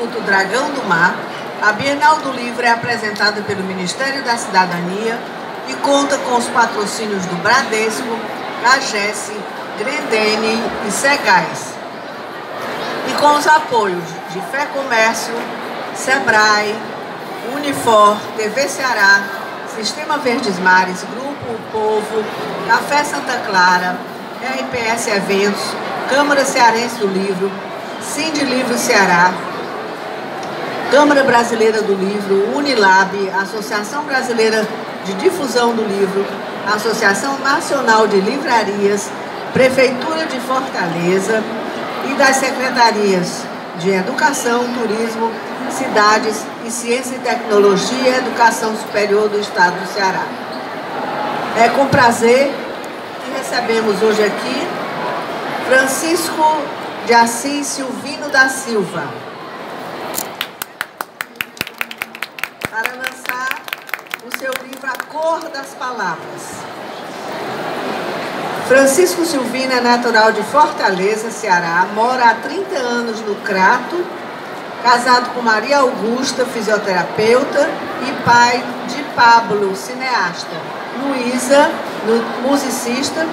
Instituto Dragão do Mar, a Bienal do Livro é apresentada pelo Ministério da Cidadania e conta com os patrocínios do Bradesco, Cagesse, Grendene e Segais, e com os apoios de Fé Comércio, Sebrae, Unifor, TV Ceará, Sistema Verdes Mares, Grupo O Povo, Café Santa Clara, RPS Eventos, Câmara Cearense do Livro, Sindlivro Ceará, Câmara Brasileira do Livro, Unilab, Associação Brasileira de Difusão do Livro, Associação Nacional de Livrarias, Prefeitura de Fortaleza e das Secretarias de Educação, Turismo, Cidades e Ciência e Tecnologia e Educação Superior do Estado do Ceará. É com prazer que recebemos hoje aqui Francisco de Assis Silvino da Silva, para lançar o seu livro A Cor das Palavras. Francisco Silvino é natural de Fortaleza, Ceará, mora há 30 anos no Crato, casado com Maria Augusta, fisioterapeuta, e pai de Pablo, cineasta, Luísa, musicista,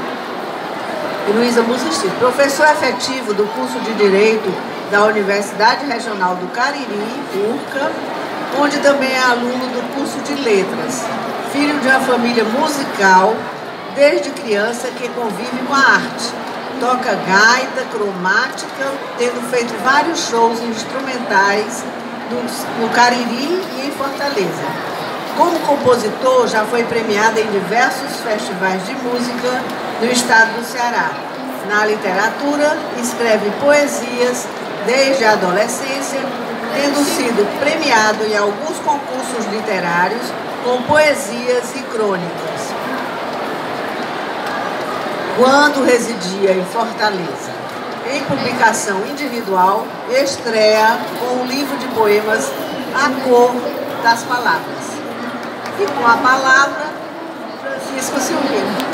professor efetivo do curso de Direito da Universidade Regional do Cariri, URCA, onde também é aluno do curso de Letras, filho de uma família musical, desde criança que convive com a arte. Toca gaita, cromática, tendo feito vários shows instrumentais no Cariri e em Fortaleza. Como compositor, já foi premiado em diversos festivais de música no estado do Ceará. Na literatura, escreve poesias desde a adolescência, tendo sido premiado em alguns concursos literários com poesias e crônicas, quando residia em Fortaleza. Em publicação individual, estreia com o livro de poemas A Cor das Palavras. E com a palavra, Francisco Silvino.